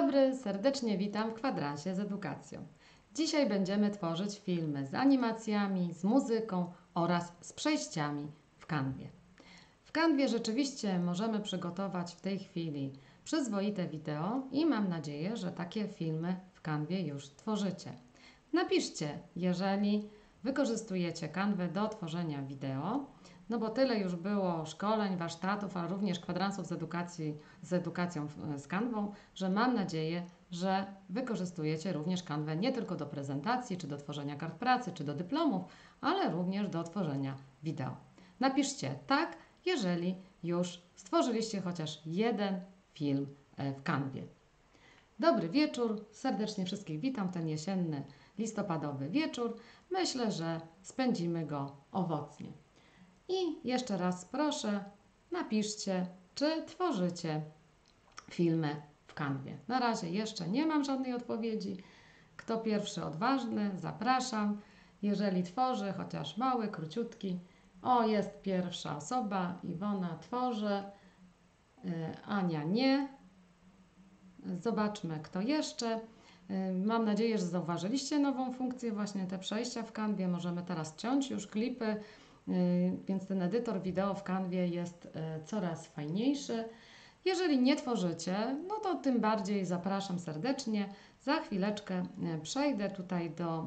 dobry, serdecznie witam w kwadransie z edukacją. Dzisiaj będziemy tworzyć filmy z animacjami, z muzyką oraz z przejściami w Canwie. W Canwie rzeczywiście możemy przygotować w tej chwili przyzwoite wideo i mam nadzieję, że takie filmy w Canwie już tworzycie. Napiszcie, jeżeli wykorzystujecie Canwę do tworzenia wideo, no bo tyle już było szkoleń, warsztatów, ale również kwadransów z edukacją z Canwą, że mam nadzieję, że wykorzystujecie również Canwę nie tylko do prezentacji, czy do tworzenia kart pracy, czy do dyplomów, ale również do tworzenia wideo. Napiszcie tak, jeżeli już stworzyliście chociaż jeden film w Canwie. Dobry wieczór, serdecznie wszystkich witam w ten jesienny, listopadowy wieczór. Myślę, że spędzimy go owocnie. I jeszcze raz proszę, napiszcie, czy tworzycie filmy w Canwie. Na razie jeszcze nie mam żadnej odpowiedzi. Kto pierwszy odważny, zapraszam. Jeżeli tworzy, chociaż mały, króciutki. O, jest pierwsza osoba, Iwona tworzy, Ania nie. Zobaczmy, kto jeszcze. Mam nadzieję, że zauważyliście nową funkcję, właśnie te przejścia w Canwie. Możemy teraz ciąć już klipy, więc ten edytor wideo w Canwie jest coraz fajniejszy. Jeżeli nie tworzycie, no to tym bardziej zapraszam serdecznie. Za chwileczkę przejdę tutaj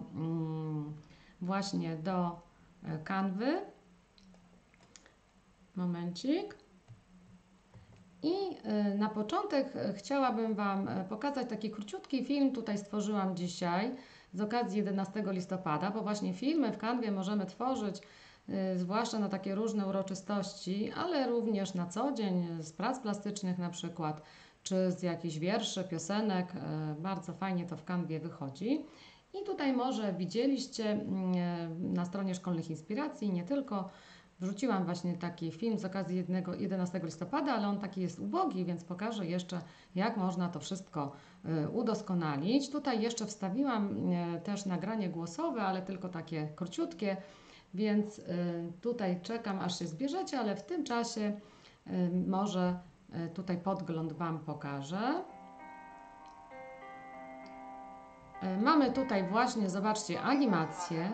właśnie do Canwy. Momencik. I na początek chciałabym Wam pokazać taki króciutki film. Tutaj stworzyłam dzisiaj z okazji 11 listopada, bo właśnie filmy w Canwie możemy tworzyć zwłaszcza na takie różne uroczystości, ale również na co dzień, z prac plastycznych na przykład, czy z jakichś wierszy, piosenek. Bardzo fajnie to w Canwie wychodzi. I tutaj może widzieliście na stronie Szkolnych Inspiracji, nie tylko, wrzuciłam właśnie taki film z okazji 11 listopada, ale on taki jest ubogi, więc pokażę jeszcze, jak można to wszystko udoskonalić. Tutaj jeszcze wstawiłam też nagranie głosowe, ale tylko takie króciutkie, więc tutaj czekam, aż się zbierzecie, ale w tym czasie może tutaj podgląd Wam pokażę. Mamy tutaj właśnie, zobaczcie, animację.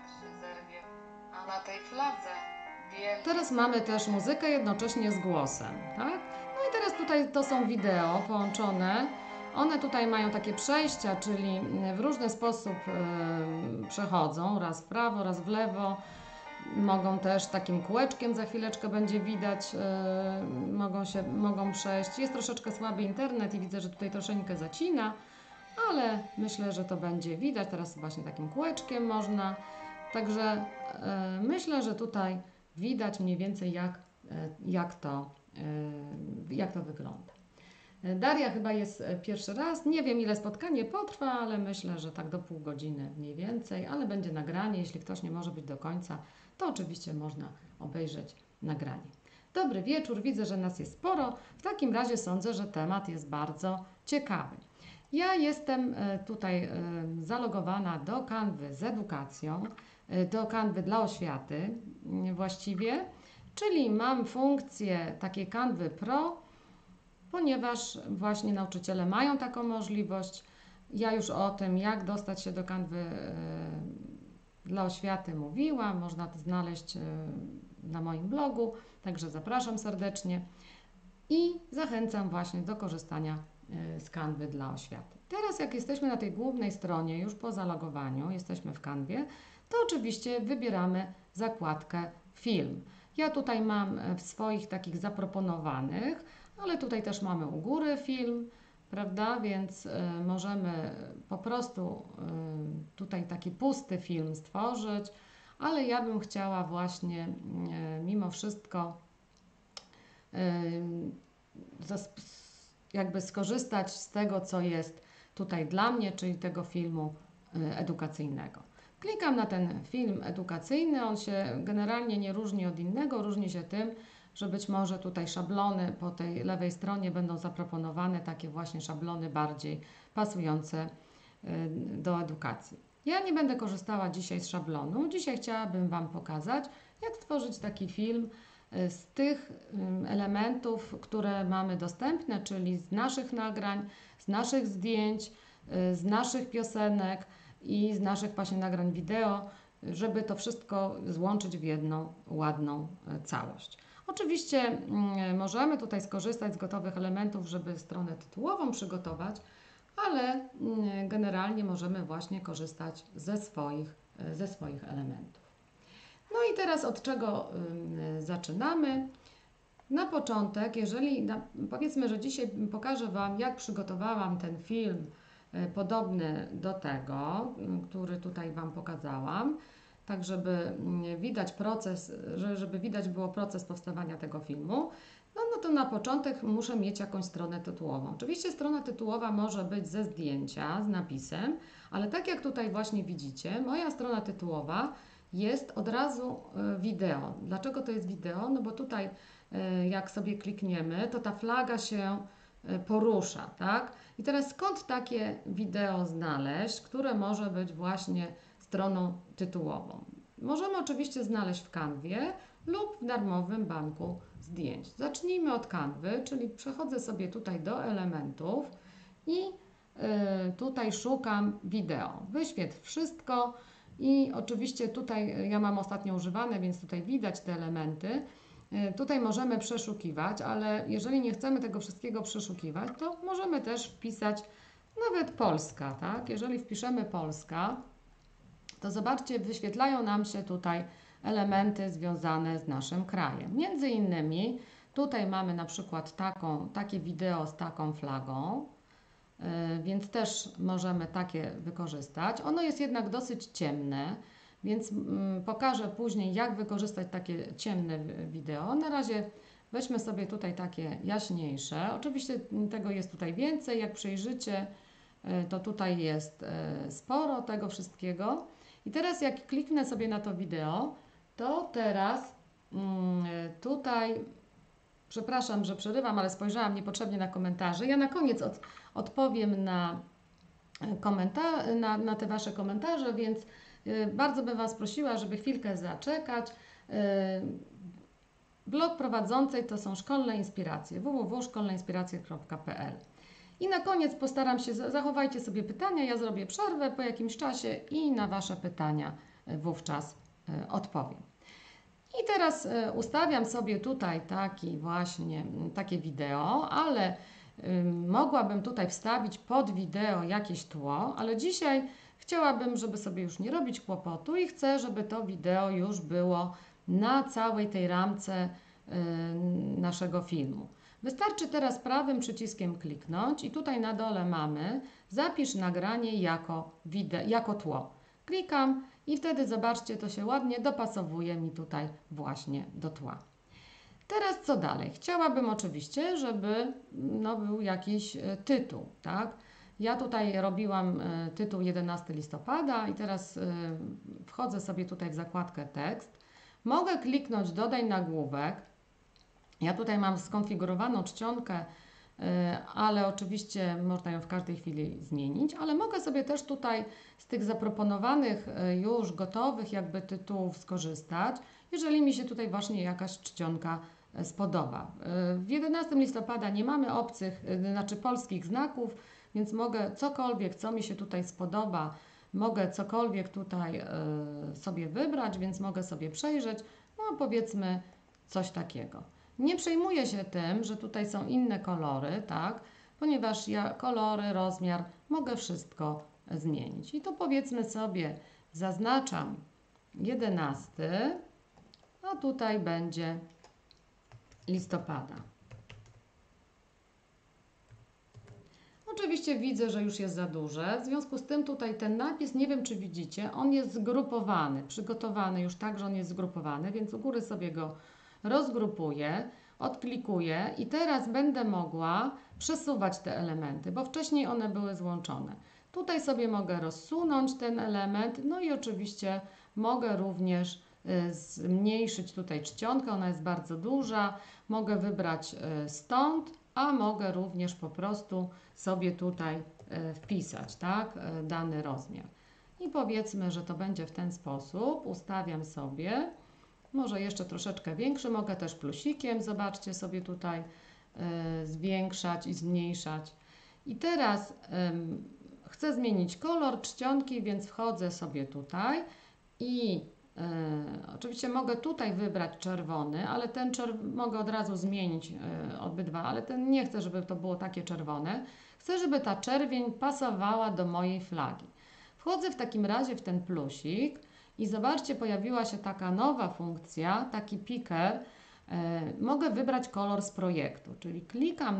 A na tej fladze Teraz mamy też muzykę jednocześnie z głosem, tak? No i teraz tutaj to są wideo połączone. One tutaj mają takie przejścia, czyli w różny sposób przechodzą, raz w prawo, raz w lewo. Mogą też takim kółeczkiem, za chwileczkę będzie widać, mogą przejść. Jest troszeczkę słaby internet i widzę, że tutaj troszeczkę zacina, ale myślę, że to będzie widać. Teraz właśnie takim kółeczkiem można. Także myślę, że tutaj widać mniej więcej jak to wygląda. Daria chyba jest pierwszy raz. Nie wiem, ile spotkanie potrwa, ale myślę, że tak do pół godziny mniej więcej, ale będzie nagranie. Jeśli ktoś nie może być do końca, to oczywiście można obejrzeć nagranie. Dobry wieczór, widzę, że nas jest sporo. W takim razie sądzę, że temat jest bardzo ciekawy. Ja jestem tutaj zalogowana do Canwy z edukacją, do Canwy dla oświaty właściwie, czyli mam funkcję takiej Canwy Pro, ponieważ właśnie nauczyciele mają taką możliwość. Ja już o tym, jak dostać się do Canwy dla oświaty mówiłam, można to znaleźć na moim blogu, także zapraszam serdecznie i zachęcam właśnie do korzystania z Canwy dla oświaty. Teraz jak jesteśmy na tej głównej stronie, już po zalogowaniu, jesteśmy w Canwie, to oczywiście wybieramy zakładkę film. Ja tutaj mam w swoich takich zaproponowanych, ale tutaj też mamy u góry film, prawda, więc możemy po prostu tutaj taki pusty film stworzyć, ale ja bym chciała właśnie mimo wszystko jakby skorzystać z tego, co jest tutaj dla mnie, czyli tego filmu edukacyjnego. Klikam na ten film edukacyjny, on się generalnie nie różni od innego, różni się tym, że być może tutaj szablony po tej lewej stronie będą zaproponowane takie właśnie szablony bardziej pasujące do edukacji. Ja nie będę korzystała dzisiaj z szablonu, dzisiaj chciałabym Wam pokazać, jak stworzyć taki film z tych elementów, które mamy dostępne, czyli z naszych nagrań, z naszych zdjęć, z naszych piosenek i z naszych właśnie nagrań wideo, żeby to wszystko złączyć w jedną ładną całość. Oczywiście możemy tutaj skorzystać z gotowych elementów, żeby stronę tytułową przygotować, ale generalnie możemy właśnie korzystać ze swoich elementów. No i teraz od czego zaczynamy? Na początek, powiedzmy, że dzisiaj pokażę Wam, jak przygotowałam ten film podobny do tego, który tutaj Wam pokazałam, tak żeby widać proces, żeby widać było proces powstawania tego filmu. No to na początek muszę mieć jakąś stronę tytułową. Oczywiście strona tytułowa może być ze zdjęcia, z napisem, ale tak jak tutaj właśnie widzicie, moja strona tytułowa jest od razu wideo. Dlaczego to jest wideo? No bo tutaj jak sobie klikniemy, to ta flaga się porusza, tak? I teraz skąd takie wideo znaleźć, które może być właśnie stroną tytułową? Możemy oczywiście znaleźć w Canwie lub w darmowym banku zdjęć. Zacznijmy od Canwy, czyli przechodzę sobie tutaj do elementów i tutaj szukam wideo. Wyświetl wszystko i oczywiście tutaj ja mam ostatnio używane, więc tutaj widać te elementy. Tutaj możemy przeszukiwać, ale jeżeli nie chcemy tego wszystkiego przeszukiwać, to możemy też wpisać nawet Polska, tak? Jeżeli wpiszemy Polska, to zobaczcie, wyświetlają nam się tutaj elementy związane z naszym krajem. Między innymi tutaj mamy na przykład takie wideo z taką flagą, więc też możemy takie wykorzystać. Ono jest jednak dosyć ciemne, więc pokażę później, jak wykorzystać takie ciemne wideo. Na razie weźmy sobie tutaj takie jaśniejsze. Oczywiście tego jest tutaj więcej. Jak przejrzycie, to tutaj jest sporo tego wszystkiego. I teraz jak kliknę sobie na to wideo, to teraz tutaj, przepraszam, że przerywam, ale spojrzałam niepotrzebnie na komentarze. Ja na koniec odpowiem na te Wasze komentarze, więc bardzo bym Was prosiła, żeby chwilkę zaczekać. Blog prowadzącej to są szkolne inspiracje, www.szkolneinspiracje.pl. I na koniec postaram się, zachowajcie sobie pytania, ja zrobię przerwę po jakimś czasie i na Wasze pytania wówczas odpowiem. I teraz ustawiam sobie tutaj takie wideo, ale mogłabym tutaj wstawić pod wideo jakieś tło, ale dzisiaj chciałabym, żeby sobie już nie robić kłopotu i chcę, żeby to wideo już było na całej tej ramce naszego filmu. Wystarczy teraz prawym przyciskiem kliknąć i tutaj na dole mamy zapisz nagranie jako tło. Klikam i wtedy zobaczcie, to się ładnie dopasowuje mi tutaj właśnie do tła. Teraz co dalej? Chciałabym oczywiście, żeby był jakiś tytuł, tak? Ja tutaj robiłam tytuł 11 listopada i teraz wchodzę sobie tutaj w zakładkę tekst. Mogę kliknąć dodaj nagłówek. Ja tutaj mam skonfigurowaną czcionkę, ale oczywiście można ją w każdej chwili zmienić, ale mogę sobie też tutaj z tych zaproponowanych już gotowych jakby tytułów skorzystać, jeżeli mi się tutaj właśnie jakaś czcionka spodoba. W 11 listopada nie mamy polskich znaków, więc mogę cokolwiek, co mi się tutaj spodoba, mogę cokolwiek tutaj sobie wybrać, więc mogę sobie przejrzeć, powiedzmy coś takiego. Nie przejmuję się tym, że tutaj są inne kolory, tak? Ponieważ ja kolory, rozmiar, mogę wszystko zmienić. I tu powiedzmy sobie, zaznaczam 11, a tutaj będzie listopada. Oczywiście widzę, że już jest za duże, w związku z tym tutaj ten napis, nie wiem czy widzicie, on jest zgrupowany, przygotowany już tak, że on jest zgrupowany, więc u góry sobie go rozgrupuję, odklikuję i teraz będę mogła przesuwać te elementy, bo wcześniej one były złączone. Tutaj sobie mogę rozsunąć ten element, no i oczywiście mogę również zmniejszyć tutaj czcionkę, ona jest bardzo duża, mogę wybrać stąd, a mogę również po prostu sobie tutaj wpisać, tak, dany rozmiar. I powiedzmy, że to będzie w ten sposób, ustawiam sobie. Może jeszcze troszeczkę większy, mogę też plusikiem, zobaczcie sobie tutaj, zwiększać i zmniejszać. I teraz chcę zmienić kolor czcionki, więc wchodzę sobie tutaj i oczywiście mogę tutaj wybrać czerwony, ale ten mogę od razu zmienić obydwa, ale ten nie chcę, żeby to było takie czerwone. Chcę, żeby ta czerwień pasowała do mojej flagi. Wchodzę w takim razie w ten plusik i zobaczcie, pojawiła się taka nowa funkcja, taki picker. Mogę wybrać kolor z projektu, czyli klikam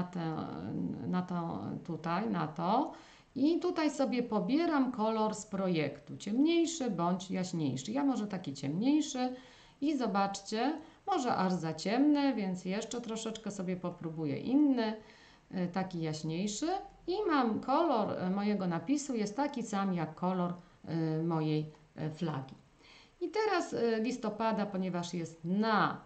na to i tutaj sobie pobieram kolor z projektu, ciemniejszy bądź jaśniejszy. Ja może taki ciemniejszy i zobaczcie, może aż za ciemny, więc jeszcze troszeczkę sobie popróbuję inny, taki jaśniejszy i mam kolor mojego napisu jest taki sam jak kolor mojej flagi. I teraz listopada, ponieważ jest na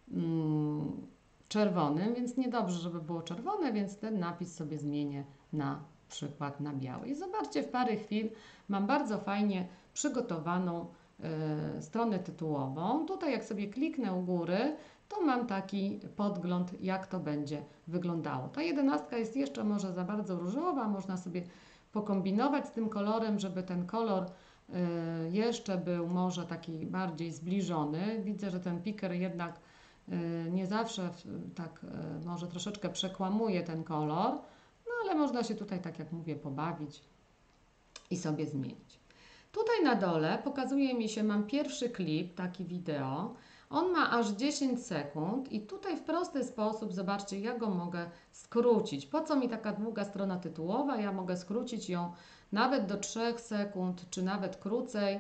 czerwonym, więc niedobrze, żeby było czerwone, więc ten napis sobie zmienię na przykład na biały. I zobaczcie, w parę chwil mam bardzo fajnie przygotowaną stronę tytułową. Tutaj jak sobie kliknę u góry, to mam taki podgląd, jak to będzie wyglądało. Ta 11 jest jeszcze może za bardzo różowa, można sobie pokombinować z tym kolorem, żeby ten kolor jeszcze był może taki bardziej zbliżony. Widzę, że ten picker jednak nie zawsze tak może troszeczkę przekłamuje ten kolor, no ale można się tutaj, tak jak mówię, pobawić i sobie zmienić. Tutaj na dole pokazuje mi się, mam pierwszy klip, taki wideo. On ma aż 10 sekund i tutaj w prosty sposób, zobaczcie, ja go mogę skrócić. Po co mi taka długa strona tytułowa? Ja mogę skrócić ją nawet do 3 sekund, czy nawet krócej.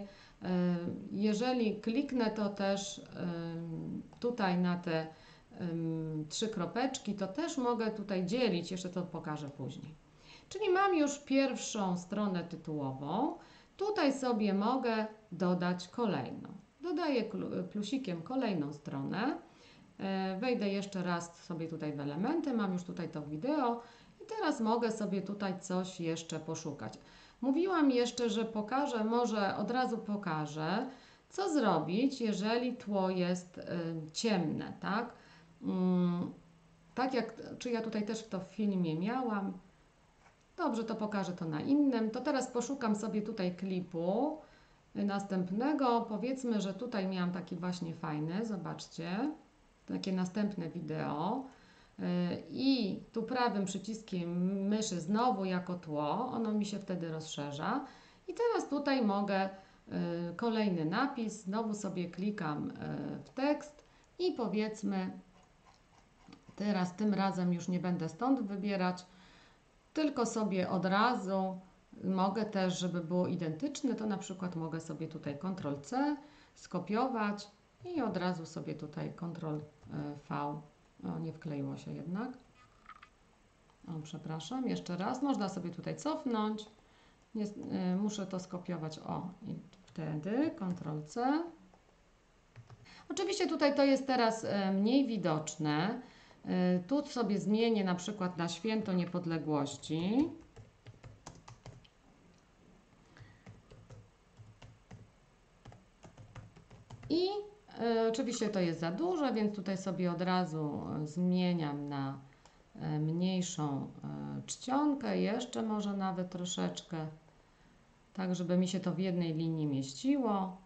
Jeżeli kliknę to też tutaj na te 3 kropeczki, to też mogę tutaj dzielić, jeszcze to pokażę później. Czyli mam już pierwszą stronę tytułową, tutaj sobie mogę dodać kolejną. Dodaję plusikiem kolejną stronę, wejdę jeszcze raz sobie tutaj w elementy, mam już tutaj to wideo i teraz mogę sobie tutaj coś jeszcze poszukać. Mówiłam jeszcze, że pokażę, może od razu pokażę, co zrobić, jeżeli tło jest ciemne, tak? Tak jak, czy ja tutaj też to w filmie miałam. Dobrze, to pokażę to na innym. To teraz poszukam sobie tutaj klipu następnego. Powiedzmy, że tutaj miałam taki właśnie fajny, zobaczcie, takie następne wideo. I tu prawym przyciskiem myszy znowu jako tło, ono mi się wtedy rozszerza. I teraz tutaj mogę kolejny napis, znowu sobie klikam w tekst i powiedzmy, teraz tym razem już nie będę stąd wybierać, tylko sobie od razu mogę też, żeby było identyczne, to na przykład mogę sobie tutaj Ctrl+C skopiować i od razu sobie tutaj Ctrl+V. O, nie wkleiło się jednak. O, przepraszam, jeszcze raz. Można sobie tutaj cofnąć. Nie, muszę to skopiować. O, i wtedy Ctrl+C. Oczywiście tutaj to jest teraz mniej widoczne. Tu sobie zmienię na przykład na Święto Niepodległości. I oczywiście to jest za duże, więc tutaj sobie od razu zmieniam na mniejszą czcionkę, jeszcze może nawet troszeczkę, tak żeby mi się to w jednej linii mieściło.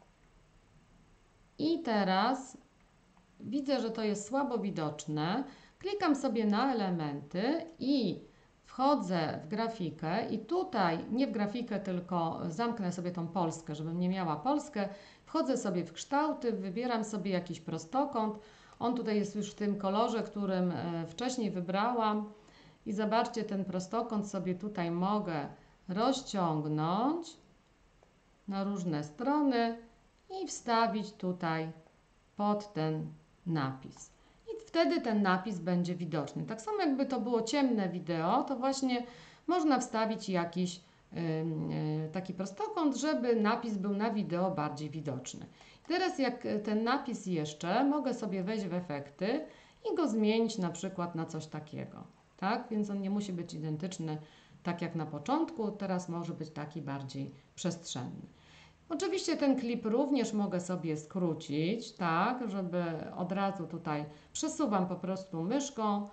I teraz widzę, że to jest słabo widoczne. Klikam sobie na elementy i wchodzę w grafikę i tutaj, nie w grafikę, tylko zamknę sobie tą Polskę, żebym nie miała Polskę. Wchodzę sobie w kształty, wybieram sobie jakiś prostokąt. On tutaj jest już w tym kolorze, którym wcześniej wybrałam. I zobaczcie, ten prostokąt sobie tutaj mogę rozciągnąć na różne strony i wstawić tutaj pod ten napis. I wtedy ten napis będzie widoczny. Tak samo jakby to było ciemne wideo, to właśnie można wstawić jakiś taki prostokąt, żeby napis był na wideo bardziej widoczny. Teraz jak ten napis jeszcze, mogę sobie wejść w efekty i go zmienić na przykład na coś takiego. Tak? Więc on nie musi być identyczny tak jak na początku, teraz może być taki bardziej przestrzenny. Oczywiście ten klip również mogę sobie skrócić, tak, żeby od razu tutaj przesuwam po prostu myszką,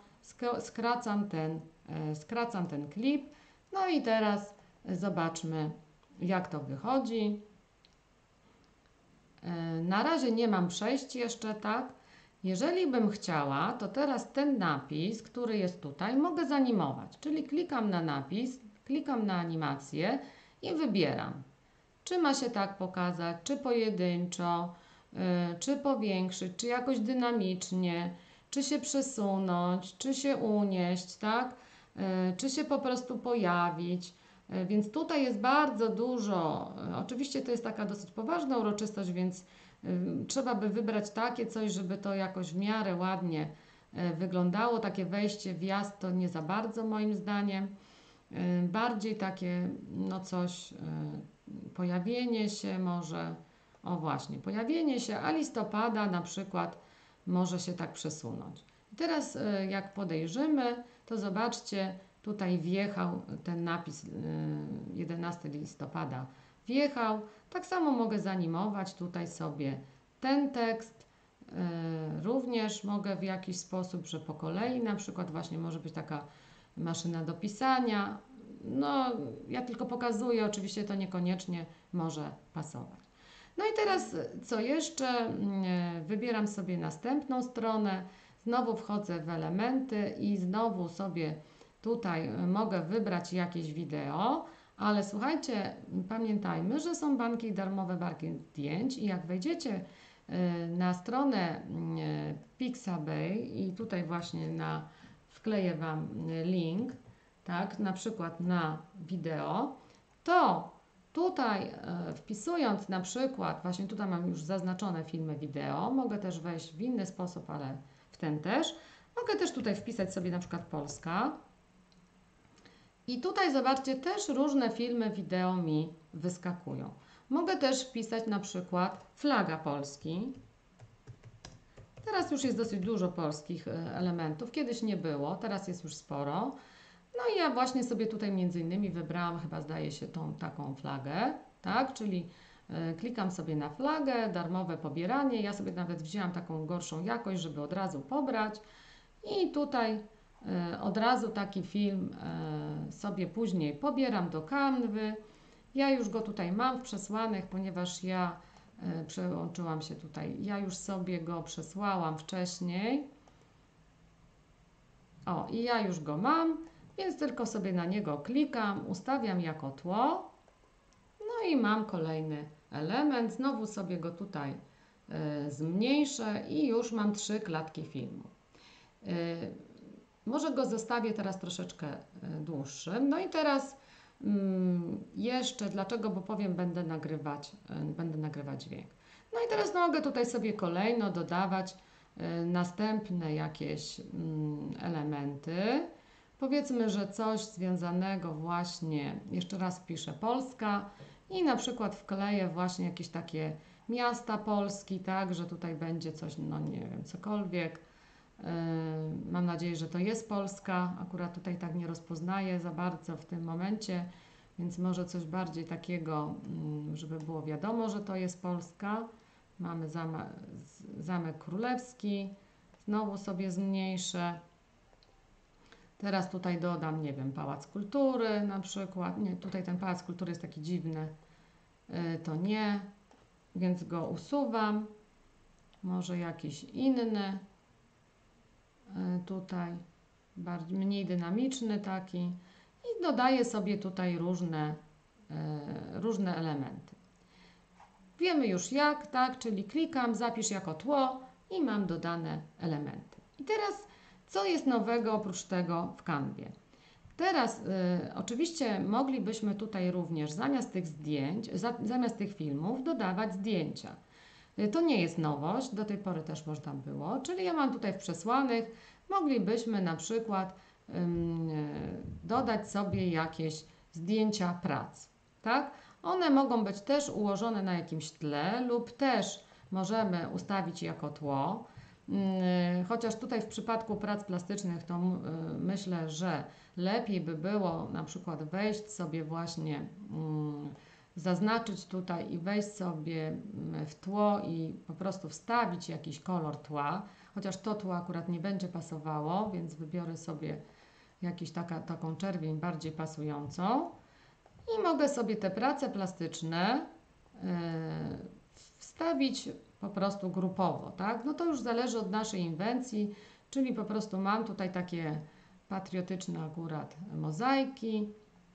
skracam ten klip. No i teraz zobaczmy, jak to wychodzi. Na razie nie mam przejść jeszcze, tak. Jeżeli bym chciała, to teraz ten napis, który jest tutaj, mogę zanimować. Czyli klikam na napis, klikam na animację i wybieram. Czy ma się tak pokazać, czy pojedynczo, czy powiększyć, czy jakoś dynamicznie, czy się przesunąć, czy się unieść, tak? Czy się po prostu pojawić. Więc tutaj jest bardzo dużo. Oczywiście to jest taka dosyć poważna uroczystość, więc trzeba by wybrać takie coś, żeby to jakoś w miarę ładnie wyglądało. Takie wejście, wjazd to nie za bardzo moim zdaniem. Bardziej takie, no coś, pojawienie się może, o właśnie, pojawienie się, a listopada na przykład może się tak przesunąć. I teraz jak podejrzymy, to zobaczcie, tutaj wjechał ten napis 11 listopada wjechał. Tak samo mogę zanimować tutaj sobie ten tekst. Również mogę w jakiś sposób, że po kolei na przykład właśnie może być taka maszyna do pisania. No, ja tylko pokazuję, oczywiście to niekoniecznie może pasować. No i teraz co jeszcze? Wybieram sobie następną stronę, znowu wchodzę w elementy i znowu sobie tutaj mogę wybrać jakieś wideo, ale słuchajcie, pamiętajmy, że są darmowe banki zdjęć i jak wejdziecie na stronę Pixabay i tutaj właśnie wkleję Wam link, tak, na przykład na wideo, to tutaj wpisując na przykład, właśnie tutaj mam już zaznaczone filmy wideo, mogę też wejść w inny sposób, ale w ten też. Mogę też tutaj wpisać sobie na przykład Polska. I tutaj zobaczcie, też różne filmy wideo mi wyskakują. Mogę też wpisać na przykład flaga Polski. Teraz już jest dosyć dużo polskich elementów. Kiedyś nie było, teraz jest już sporo. No i ja właśnie sobie tutaj między innymi wybrałam, chyba zdaje się, tą taką flagę, tak? Czyli klikam sobie na flagę, darmowe pobieranie. Ja sobie nawet wzięłam taką gorszą jakość, żeby od razu pobrać. I tutaj od razu taki film sobie później pobieram do Canwy. Ja już go tutaj mam w przesłanych, ponieważ ja przełączyłam się tutaj. Ja już sobie go przesłałam wcześniej. O, i ja już go mam, więc tylko sobie na niego klikam, ustawiam jako tło. No i mam kolejny element. Znowu sobie go tutaj zmniejszę i już mam 3 klatki filmu. Może go zostawię teraz troszeczkę dłuższym. No i teraz jeszcze, dlaczego? Bo powiem, będę nagrywać dźwięk. No i teraz mogę tutaj sobie kolejno dodawać następne jakieś elementy. Powiedzmy, że coś związanego właśnie, jeszcze raz wpiszę Polska i na przykład wkleję właśnie jakieś takie miasta Polski, tak, że tutaj będzie coś, no nie wiem, cokolwiek. Mam nadzieję, że to jest Polska. Akurat tutaj tak nie rozpoznaję za bardzo w tym momencie, więc może coś bardziej takiego, żeby było wiadomo, że to jest Polska. Mamy Zamek Królewski. Znowu sobie zmniejszę. Teraz tutaj dodam, nie wiem, Pałac Kultury na przykład. Nie, tutaj ten Pałac Kultury jest taki dziwny. To nie, więc go usuwam. Może jakiś inny. Tutaj mniej dynamiczny taki i dodaję sobie tutaj różne elementy. Wiemy już jak, tak, czyli klikam, zapisz jako tło i mam dodane elementy. I teraz co jest nowego oprócz tego w Canwie? Teraz oczywiście moglibyśmy tutaj również zamiast tych zdjęć, zamiast tych filmów dodawać zdjęcia. To nie jest nowość, do tej pory też można było, czyli ja mam tutaj w przesłanych, moglibyśmy na przykład dodać sobie jakieś zdjęcia prac, tak? One mogą być też ułożone na jakimś tle lub też możemy ustawić jako tło, chociaż tutaj w przypadku prac plastycznych to myślę, że lepiej by było na przykład wejść sobie właśnie zaznaczyć tutaj i wejść sobie w tło i po prostu wstawić jakiś kolor tła, chociaż to tło akurat nie będzie pasowało, więc wybiorę sobie taką czerwień bardziej pasującą i mogę sobie te prace plastyczne wstawić po prostu grupowo, tak? No to już zależy od naszej inwencji, czyli po prostu mam tutaj takie patriotyczne akurat mozaiki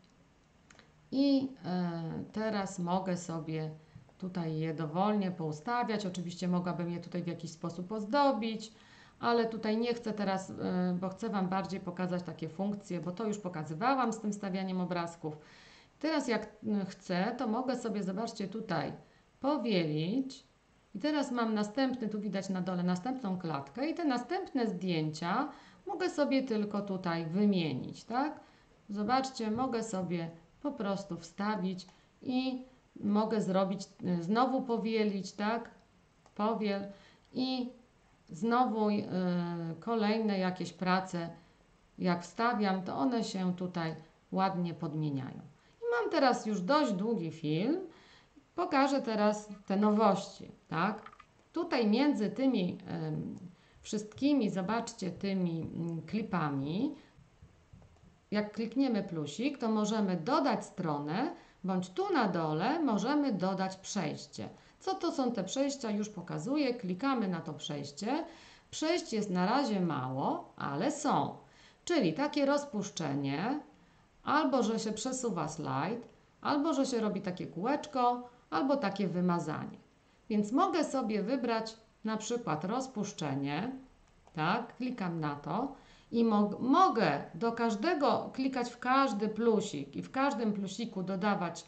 i teraz mogę sobie tutaj je dowolnie poustawiać. Oczywiście mogłabym je tutaj w jakiś sposób ozdobić, ale tutaj nie chcę teraz, bo chcę Wam bardziej pokazać takie funkcje, bo to już pokazywałam z tym stawianiem obrazków. Teraz jak chcę, to mogę sobie, zobaczcie tutaj, powielić i teraz mam następny, tu widać na dole, następną klatkę i te następne zdjęcia mogę sobie tylko tutaj wymienić, tak? Zobaczcie, mogę sobie po prostu wstawić i mogę zrobić, znowu powielić, tak? Powiel i znowu kolejne jakieś prace, jak wstawiam, to one się tutaj ładnie podmieniają. I mam teraz już dość długi film. Pokażę teraz te nowości, tak? Tutaj między tymi wszystkimi, zobaczcie, tymi klipami, jak klikniemy plusik, to możemy dodać stronę, bądź tu na dole możemy dodać przejście. Co to są te przejścia? Już pokazuję. Klikamy na to przejście. Przejść jest na razie mało, ale są. Czyli takie rozpuszczenie, albo że się przesuwa slajd, albo że się robi takie kółeczko, albo takie wymazanie. Więc mogę sobie wybrać na przykład rozpuszczenie, tak, klikam na to i mogę do każdego klikać w każdy plusik i w każdym plusiku dodawać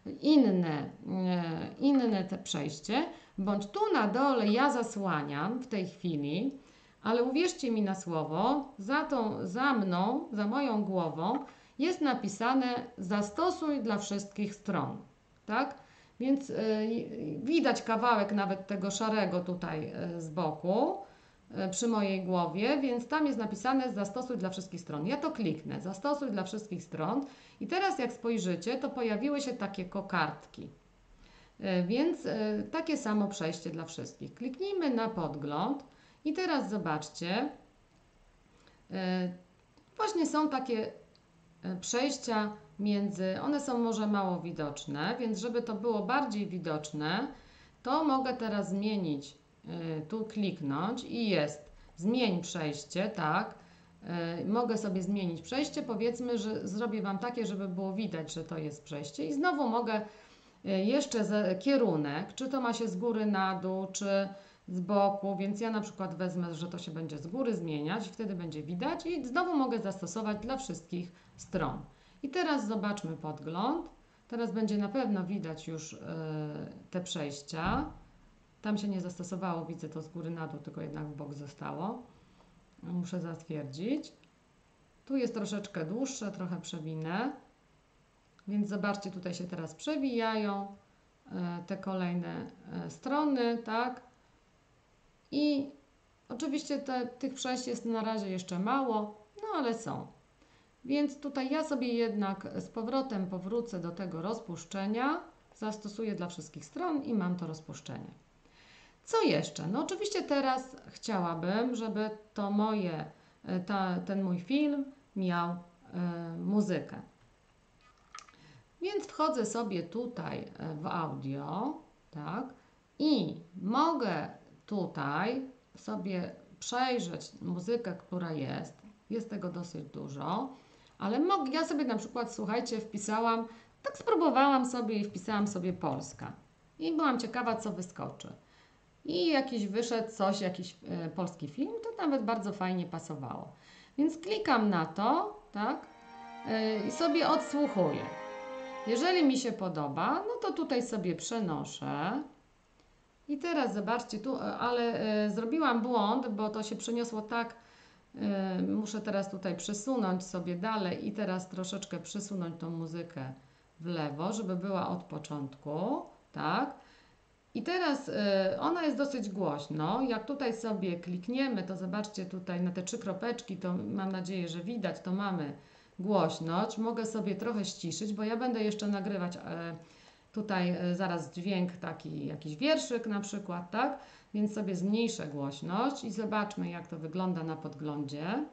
inne te przejście, bądź tu na dole ja zasłaniam w tej chwili, ale uwierzcie mi na słowo, za mną, za moją głową jest napisane zastosuj dla wszystkich stron, tak? Więc widać kawałek nawet tego szarego tutaj z boku przy mojej głowie, więc tam jest napisane zastosuj dla wszystkich stron. Ja to kliknę, zastosuj dla wszystkich stron i teraz jak spojrzycie, to pojawiły się takie kokardki. Więc takie samo przejście dla wszystkich. Kliknijmy na podgląd i teraz zobaczcie, właśnie są takie przejścia one są może mało widoczne, więc żeby to było bardziej widoczne, to mogę teraz zmienić, tu kliknąć i jest zmień przejście, tak, mogę sobie zmienić przejście, powiedzmy, że zrobię Wam takie, żeby było widać, że to jest przejście i znowu mogę jeszcze kierunek, czy to ma się z góry na dół, czy z boku, więc ja na przykład wezmę, że to się będzie z góry zmieniać i wtedy będzie widać i znowu mogę zastosować dla wszystkich stron. I teraz zobaczmy podgląd. Teraz będzie na pewno widać już te przejścia. Tam się nie zastosowało, widzę to z góry na dół, tylko jednak w bok zostało. Muszę zatwierdzić. Tu jest troszeczkę dłuższe, trochę przewinę. Więc zobaczcie, tutaj się teraz przewijają te kolejne strony, tak? I oczywiście tych przejść jest na razie jeszcze mało, no ale są. Więc tutaj ja sobie jednak z powrotem powrócę do tego rozpuszczenia, zastosuję dla wszystkich stron i mam to rozpuszczenie. Co jeszcze? No oczywiście teraz chciałabym, żeby to ten mój film miał muzykę. Więc wchodzę sobie tutaj w audio, tak, i mogę tutaj sobie przejrzeć muzykę, która jest. Jest tego dosyć dużo, ale ja sobie na przykład, słuchajcie, wpisałam, tak spróbowałam sobie i wpisałam sobie Polska. I byłam ciekawa, co wyskoczy. I wyszedł jakiś polski film, to nawet bardzo fajnie pasowało. Więc klikam na to, tak, i sobie odsłuchuję. Jeżeli mi się podoba, no to tutaj sobie przenoszę. I teraz zobaczcie tu, ale zrobiłam błąd, bo to się przeniosło tak, muszę teraz tutaj przesunąć sobie dalej i teraz troszeczkę przesunąć tą muzykę w lewo, żeby była od początku, tak? I teraz ona jest dosyć głośno. Jak tutaj sobie klikniemy, to zobaczcie tutaj na te 3 kropeczki, to mam nadzieję, że widać, to mamy głośność. Mogę sobie trochę ściszyć, bo ja będę jeszcze nagrywać tutaj zaraz dźwięk taki, jakiś wierszyk na przykład, tak? Więc sobie zmniejszę głośność i zobaczmy, jak to wygląda na podglądzie.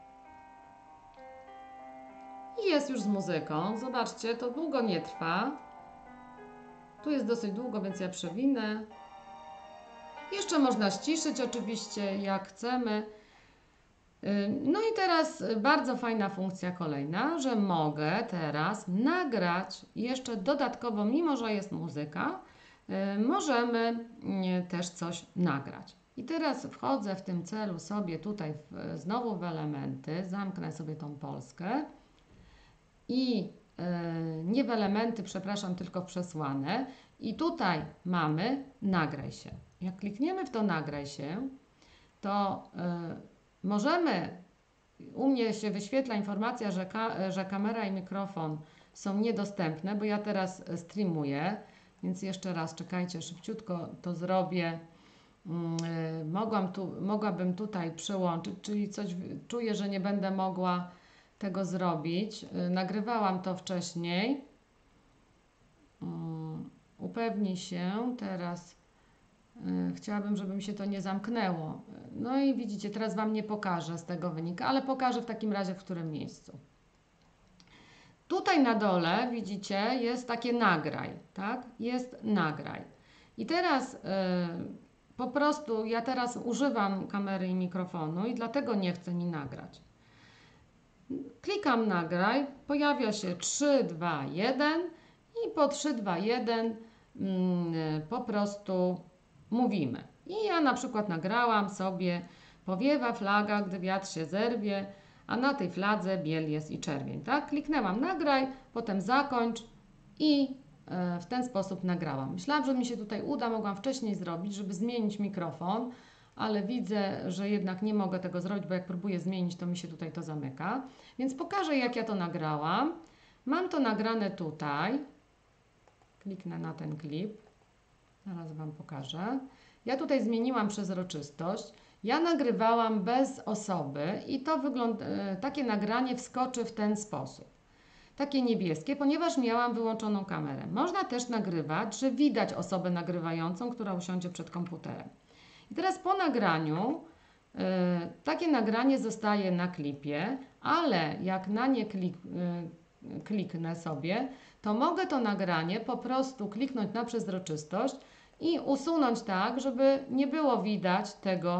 I jest już z muzyką. Zobaczcie, to długo nie trwa. Tu jest dosyć długo, więc ja przewinę. Jeszcze można ściszyć oczywiście, jak chcemy. No i teraz bardzo fajna funkcja kolejna, że mogę teraz nagrać jeszcze dodatkowo, mimo że jest muzyka, możemy też coś nagrać. I teraz wchodzę w tym celu sobie tutaj znowu w elementy, zamknę sobie tą Polskę i nie w elementy, przepraszam, tylko w przesłanę. I tutaj mamy nagraj się. Jak klikniemy w to nagraj się, to możemy, u mnie się wyświetla informacja, że kamera i mikrofon są niedostępne, bo ja teraz streamuję, więc jeszcze raz czekajcie, szybciutko to zrobię. Mogłabym tutaj przełączyć, czyli coś czuję, że nie będę mogła tego zrobić. Nagrywałam to wcześniej. Upewnij się teraz. Chciałabym, żeby mi się to nie zamknęło. No i widzicie, teraz Wam nie pokażę z tego wynika, ale pokażę w takim razie w którym miejscu. Tutaj na dole widzicie jest takie nagraj, tak? Jest nagraj. I teraz po prostu ja teraz używam kamery i mikrofonu i dlatego nie chce mi nagrać. Klikam nagraj, pojawia się 3, 2, 1 i po 3, 2, 1 po prostu mówimy. I ja na przykład nagrałam sobie powiewa flaga, gdy wiatr się zerwie, a na tej fladze biel jest i czerwień. Tak? Kliknęłam nagraj, potem zakończ i w ten sposób nagrałam. Myślałam, że mi się tutaj uda, mogłam wcześniej zrobić, żeby zmienić mikrofon, ale widzę, że jednak nie mogę tego zrobić, bo jak próbuję zmienić, to mi się tutaj to zamyka. Więc pokażę, jak ja to nagrałam. Mam to nagrane tutaj. Kliknę na ten klip. Zaraz Wam pokażę. Ja tutaj zmieniłam przezroczystość. Ja nagrywałam bez osoby i to takie nagranie wskoczy w ten sposób. Takie niebieskie, ponieważ miałam wyłączoną kamerę. Można też nagrywać, że widać osobę nagrywającą, która usiądzie przed komputerem. I teraz po nagraniu takie nagranie zostaje na klipie, ale jak na nie kliknę sobie, to mogę to nagranie po prostu kliknąć na przezroczystość i usunąć tak, żeby nie było widać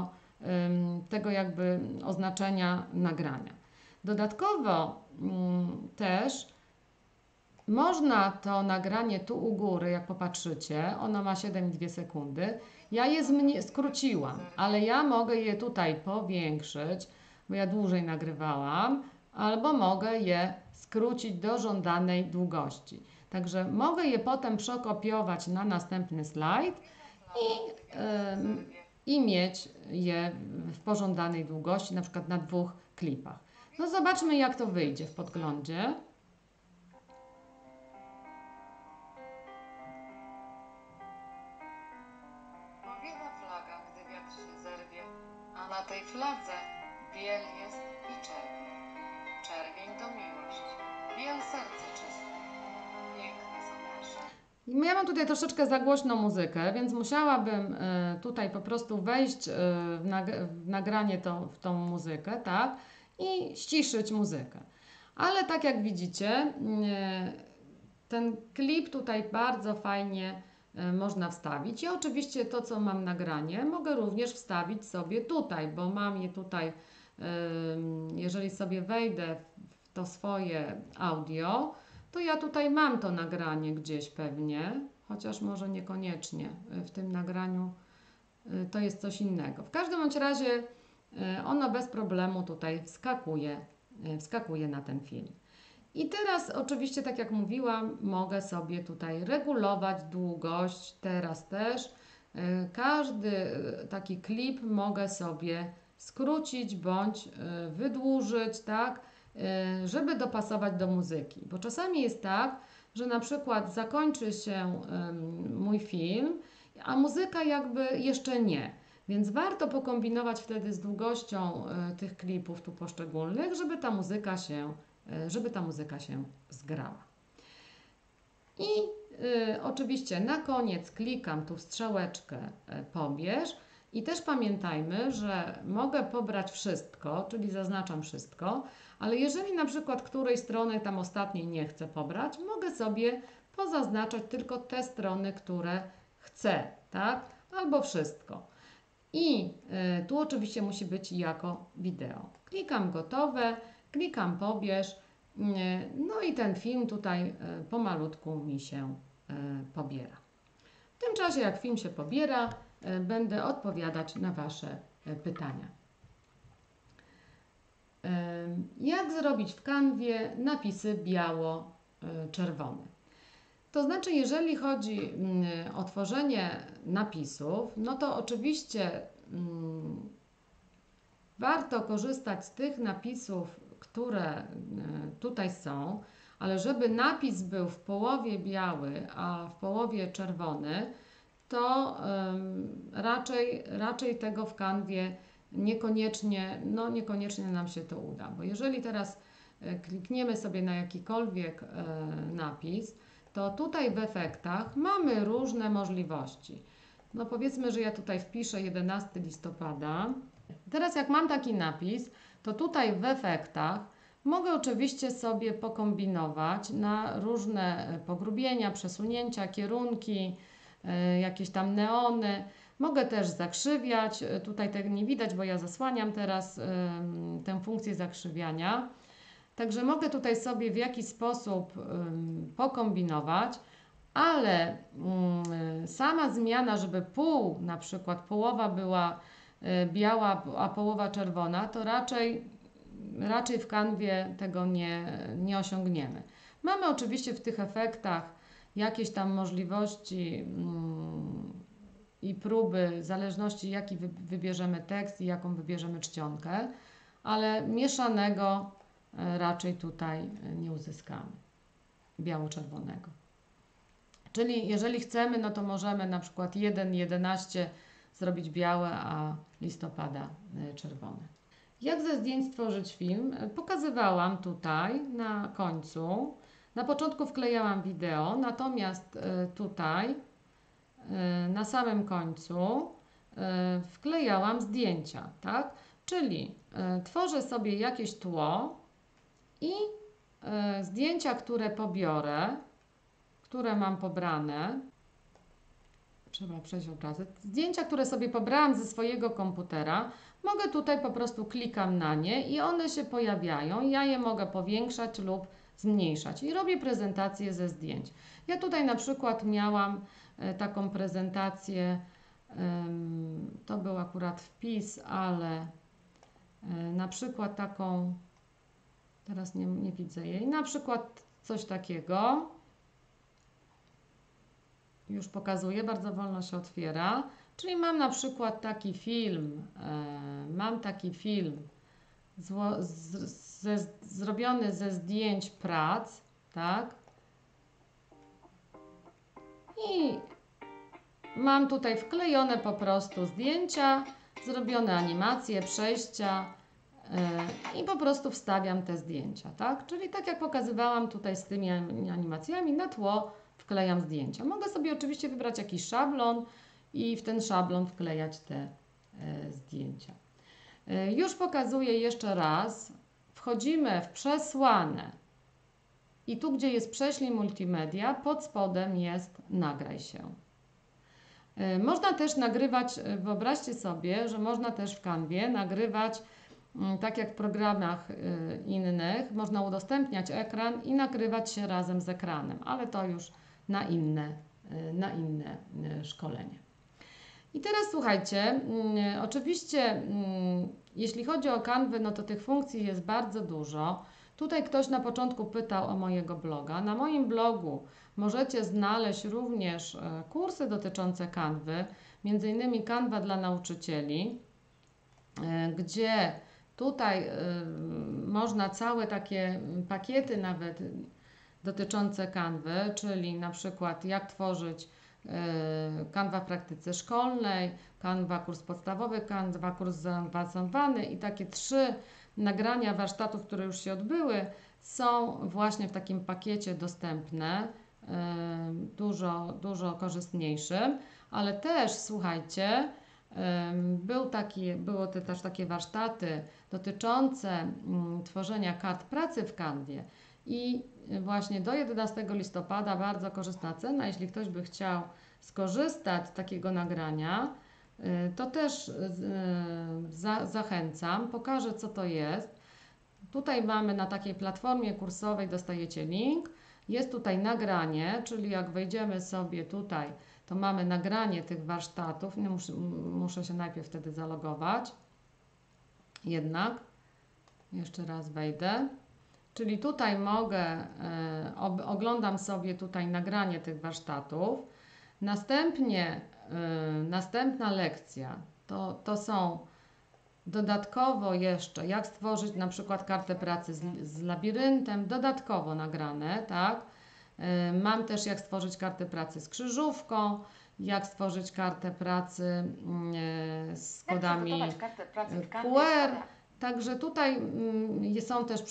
tego jakby oznaczenia nagrania. Dodatkowo też można to nagranie tu u góry, jak popatrzycie, ono ma 7,2 sekundy. Ja je skróciłam, ale ja mogę je tutaj powiększyć, bo ja dłużej nagrywałam, albo mogę je skrócić do żądanej długości. Także mogę je potem przekopiować na następny slajd i mieć je w pożądanej długości, na przykład na 2 klipach. No zobaczmy, jak to wyjdzie w podglądzie. Powiewa flaga, gdy wiatr się zerwie, a na tej fladze biel jest i czerwień. Czerwień to miłość, biel serce czyste. Piękne są nasze. Ja mam tutaj troszeczkę za głośną muzykę, więc musiałabym tutaj po prostu wejść w nagranie w tą muzykę, tak? I ściszyć muzykę. Ale tak jak widzicie, ten klip tutaj bardzo fajnie można wstawić. I oczywiście to, co mam nagranie, mogę również wstawić sobie tutaj, bo mam je tutaj, jeżeli sobie wejdę w to swoje audio, to ja tutaj mam to nagranie gdzieś pewnie, chociaż może niekoniecznie w tym nagraniu to jest coś innego. W każdym bądź razie ono bez problemu tutaj wskakuje na ten film. I teraz oczywiście, tak jak mówiłam, mogę sobie tutaj regulować długość, teraz też. Każdy taki klip mogę sobie skrócić bądź wydłużyć, tak, żeby dopasować do muzyki. Bo czasami jest tak, że na przykład zakończy się mój film, a muzyka jakby jeszcze nie. Więc warto pokombinować wtedy z długością tych klipów tu poszczególnych, żeby ta muzyka się zgrała. I Oczywiście na koniec klikam tu w strzałeczkę pobierz i też pamiętajmy, że mogę pobrać wszystko, czyli zaznaczam wszystko, ale jeżeli na przykład której strony tam ostatniej nie chcę pobrać, mogę sobie pozaznaczać tylko te strony, które chcę, tak? Albo wszystko. I tu oczywiście musi być jako wideo. Klikam gotowe, klikam pobierz, no i ten film tutaj pomalutku mi się pobiera. W tym czasie, jak film się pobiera, będę odpowiadać na Wasze pytania. Jak zrobić w kanwie napisy biało-czerwone? To znaczy, jeżeli chodzi o tworzenie napisów, no to oczywiście warto korzystać z tych napisów, które tutaj są, ale żeby napis był w połowie biały, a w połowie czerwony, to raczej tego w kanwie niekoniecznie nam się to uda, bo jeżeli teraz klikniemy sobie na jakikolwiek napis, to tutaj w efektach mamy różne możliwości. No powiedzmy, że ja tutaj wpiszę 11 listopada. Teraz jak mam taki napis, to tutaj w efektach mogę oczywiście sobie pokombinować na różne pogrubienia, przesunięcia, kierunki, jakieś tam neony. Mogę też zakrzywiać. Tutaj tego nie widać, bo ja zasłaniam teraz tę funkcję zakrzywiania. Także mogę tutaj sobie w jakiś sposób pokombinować, ale sama zmiana, żeby na przykład połowa była biała, a połowa czerwona, to raczej w kanwie tego nie osiągniemy. Mamy oczywiście w tych efektach jakieś tam możliwości i próby, w zależności jaki wybierzemy tekst i jaką wybierzemy czcionkę, ale mieszanego raczej tutaj nie uzyskamy, biało-czerwonego. Czyli jeżeli chcemy, no to możemy na przykład 1.11 zrobić białe, a listopada czerwone. Jak ze zdjęć stworzyć film? Pokazywałam tutaj na końcu. Na początku wklejałam wideo, natomiast tutaj na samym końcu wklejałam zdjęcia, tak? Czyli tworzę sobie jakieś tło i zdjęcia, które pobiorę, które mam pobrane, trzeba przejść obrazek, zdjęcia, które sobie pobrałam ze swojego komputera, mogę tutaj po prostu klikam na nie i one się pojawiają. Ja je mogę powiększać lub zmniejszać i robię prezentację ze zdjęć. Ja tutaj na przykład miałam taką prezentację, to był akurat wpis, ale na przykład taką, teraz nie widzę jej, na przykład coś takiego, już pokazuję, bardzo wolno się otwiera, czyli mam na przykład taki film, zrobiony ze zdjęć prac, tak? I mam tutaj wklejone po prostu zdjęcia, zrobione animacje, przejścia i po prostu wstawiam te zdjęcia, tak? Czyli tak jak pokazywałam tutaj z tymi animacjami, na tło wklejam zdjęcia. Mogę sobie oczywiście wybrać jakiś szablon i w ten szablon wklejać te zdjęcia. Już pokazuję jeszcze raz. Wchodzimy w przesłanę i tu, gdzie jest prześlij multimedia, pod spodem jest nagraj się. Można też nagrywać, wyobraźcie sobie, że można też w Canwie nagrywać, tak jak w programach innych, można udostępniać ekran i nagrywać się razem z ekranem, ale to już na inne szkolenie. I teraz słuchajcie, oczywiście jeśli chodzi o Canwę, no to tych funkcji jest bardzo dużo. Tutaj ktoś na początku pytał o mojego bloga. Na moim blogu możecie znaleźć również kursy dotyczące Canwy, między innymi Canva dla nauczycieli, gdzie tutaj można całe takie pakiety nawet dotyczące Canwy, czyli na przykład jak tworzyć Canva w praktyce szkolnej, Canva kurs podstawowy, Canva kurs zaawansowany i takie 3 nagrania warsztatów, które już się odbyły, są właśnie w takim pakiecie dostępne dużo korzystniejszym, ale też słuchajcie, były też takie warsztaty dotyczące tworzenia kart pracy w Canwie i właśnie do 11 listopada bardzo korzystna cena, jeśli ktoś by chciał skorzystać z takiego nagrania, to też zachęcam, pokażę co to jest. Tutaj mamy na takiej platformie kursowej, dostajecie link, jest tutaj nagranie, czyli jak wejdziemy sobie tutaj, to mamy nagranie tych warsztatów. Nie muszę się najpierw wtedy zalogować. Jednak jeszcze raz wejdę. Czyli tutaj mogę, oglądam sobie tutaj nagranie tych warsztatów. Następnie następna lekcja to są dodatkowo jeszcze jak stworzyć na przykład kartę pracy z labiryntem, dodatkowo nagrane, tak? Mam też jak stworzyć kartę pracy z krzyżówką, jak stworzyć kartę pracy z kodami QR. Także tutaj są też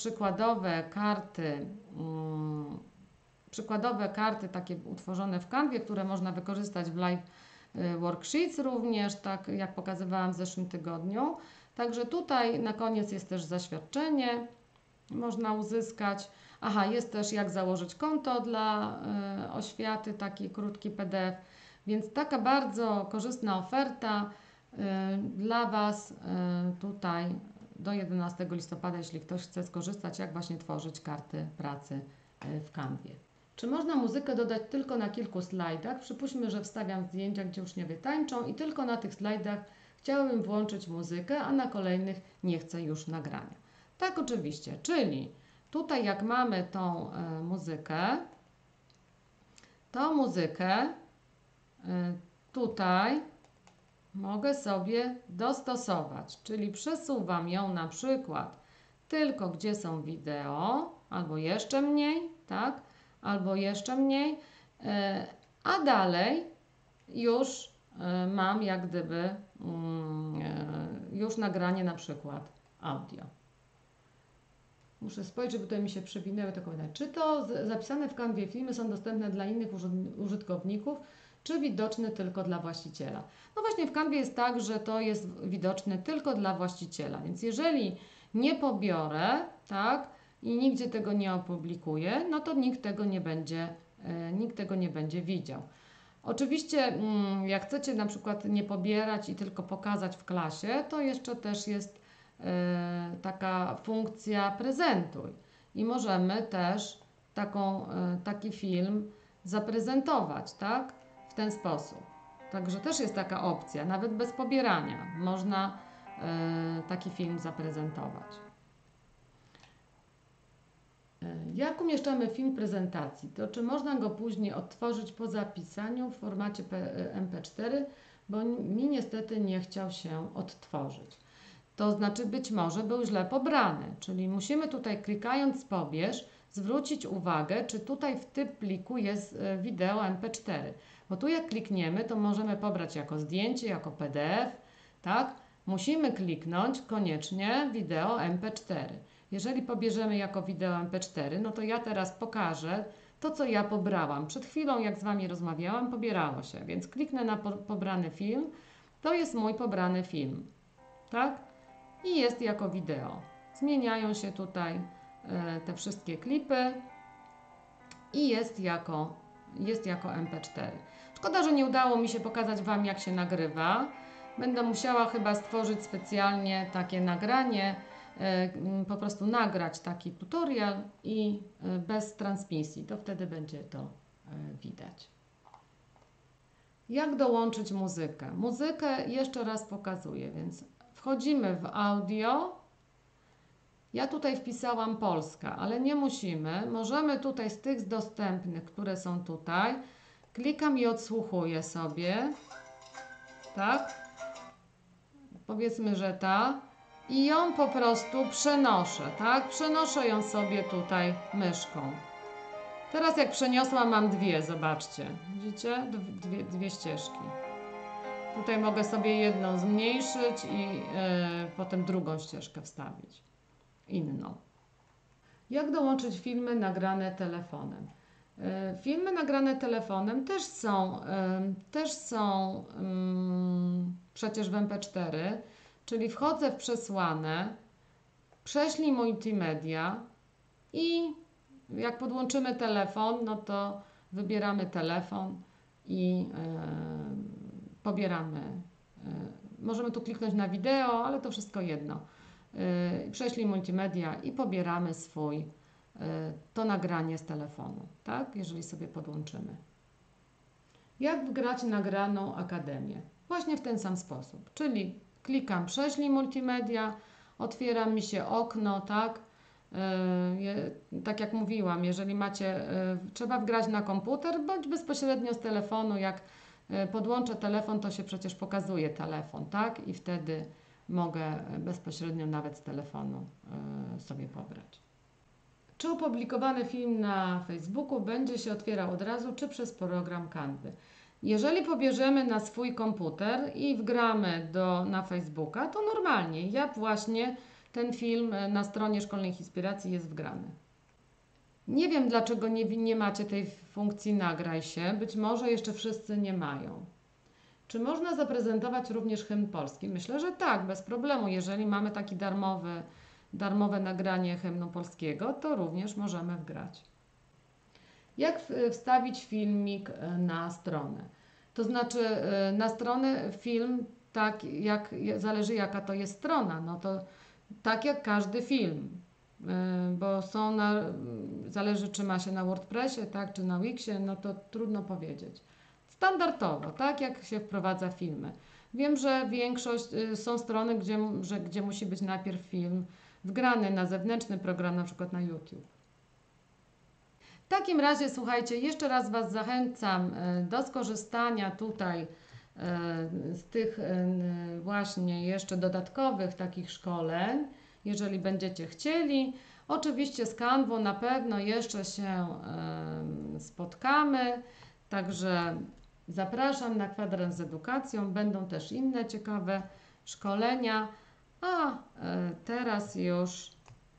przykładowe karty takie utworzone w Canwie, które można wykorzystać w live worksheets również, tak jak pokazywałam w zeszłym tygodniu. Także tutaj na koniec jest też zaświadczenie, można uzyskać. Aha, jest też jak założyć konto dla oświaty, taki krótki PDF, więc taka bardzo korzystna oferta dla Was tutaj do 11 listopada, jeśli ktoś chce skorzystać, jak właśnie tworzyć karty pracy w Canwie. Czy można muzykę dodać tylko na kilku slajdach? Przypuśćmy, że wstawiam zdjęcia, gdzie uczniowie tańczą i tylko na tych slajdach chciałabym włączyć muzykę, a na kolejnych nie chcę już nagrania. Tak, oczywiście, czyli tutaj jak mamy tą muzykę tutaj mogę sobie dostosować, czyli przesuwam ją na przykład tylko gdzie są wideo, albo jeszcze mniej, tak, albo jeszcze mniej, a dalej już mam jak gdyby już nagranie na przykład audio. Muszę spojrzeć, żeby tutaj mi się przewinęły te komentarze. Czy to zapisane w Canwie filmy są dostępne dla innych użytkowników, czy widoczne tylko dla właściciela? No właśnie w Canwie jest tak, że to jest widoczne tylko dla właściciela, więc jeżeli nie pobiorę, tak, i nigdzie tego nie opublikuję, no to nikt tego nie będzie widział. Oczywiście jak chcecie na przykład nie pobierać i tylko pokazać w klasie, to jeszcze też jest taka funkcja prezentuj i możemy też taki film zaprezentować, tak, w ten sposób. Także też jest taka opcja, nawet bez pobierania można taki film zaprezentować. Jak umieszczamy film prezentacji? To czy można go później odtworzyć po zapisaniu w formacie MP4, bo mi niestety nie chciał się odtworzyć. To znaczy być może był źle pobrany, czyli musimy tutaj klikając pobierz zwrócić uwagę, czy tutaj w typ pliku jest wideo MP4. Bo tu jak klikniemy, to możemy pobrać jako zdjęcie, jako PDF, tak? Musimy kliknąć koniecznie wideo MP4. Jeżeli pobierzemy jako wideo MP4, no to ja teraz pokażę to, co ja pobrałam. Przed chwilą, jak z Wami rozmawiałam, pobierało się, więc kliknę na pobrany film. To jest mój pobrany film, tak? I jest jako wideo. Zmieniają się tutaj te wszystkie klipy i jest jako MP4. Szkoda, że nie udało mi się pokazać Wam, jak się nagrywa. Będę musiała chyba stworzyć specjalnie takie nagranie, po prostu nagrać taki tutorial i bez transmisji, to wtedy będzie to widać. Jak dołączyć muzykę? Muzykę jeszcze raz pokazuję, więc wchodzimy w audio. Ja tutaj wpisałam Polska, ale nie musimy. Możemy tutaj z tych dostępnych, które są tutaj, klikam i odsłuchuję sobie, tak? Powiedzmy, że ta. I ją po prostu przenoszę, tak? Przenoszę ją sobie tutaj myszką. Teraz jak przeniosłam, mam dwie, zobaczcie. Widzicie? Dwie ścieżki. Tutaj mogę sobie jedną zmniejszyć i potem drugą ścieżkę wstawić. Inną. Jak dołączyć filmy nagrane telefonem? Filmy nagrane telefonem też są przecież w MP4, czyli wchodzę w przesłanę, prześlij multimedia i jak podłączymy telefon, no to wybieramy telefon i pobieramy. Możemy tu kliknąć na wideo, ale to wszystko jedno. Prześlij multimedia i pobieramy to nagranie z telefonu, tak? Jeżeli sobie podłączymy. Jak wgrać nagraną akademię? Właśnie w ten sam sposób, czyli klikam prześlij multimedia, otwiera mi się okno, tak? Tak jak mówiłam, jeżeli macie, trzeba wgrać na komputer bądź bezpośrednio z telefonu. Jak podłączę telefon, to się przecież pokazuje telefon, tak? I wtedy mogę bezpośrednio nawet z telefonu sobie pobrać. Czy opublikowany film na Facebooku będzie się otwierał od razu, czy przez program Canvy? Jeżeli pobierzemy na swój komputer i wgramy na Facebooka, to normalnie, jak właśnie ten film na stronie Szkolnych Inspiracji jest wgrany. Nie wiem, dlaczego nie macie tej funkcji nagraj się, być może jeszcze wszyscy nie mają. Czy można zaprezentować również hymn polski? Myślę, że tak, bez problemu. Jeżeli mamy takie darmowe nagranie hymnu polskiego, to również możemy wgrać. Jak wstawić filmik na stronę? To znaczy na stronę film, tak zależy jaka to jest strona, no to tak jak każdy film, bo zależy czy ma się na WordPressie, tak, czy na Wixie, no to trudno powiedzieć. Standardowo, tak jak się wprowadza filmy. Wiem, że większość są strony, gdzie musi być najpierw film wgrany na zewnętrzny program, na przykład na YouTube. W takim razie, słuchajcie, jeszcze raz Was zachęcam do skorzystania tutaj z tych właśnie jeszcze dodatkowych takich szkoleń, jeżeli będziecie chcieli. Oczywiście z Canvą na pewno jeszcze się spotkamy, także zapraszam na kwadrans z edukacją, będą też inne ciekawe szkolenia, a teraz już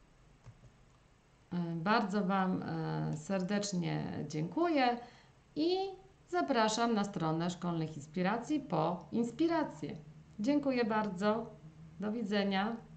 bardzo Wam serdecznie dziękuję i zapraszam na stronę Szkolnych Inspiracji po inspirację. Dziękuję bardzo. Do widzenia.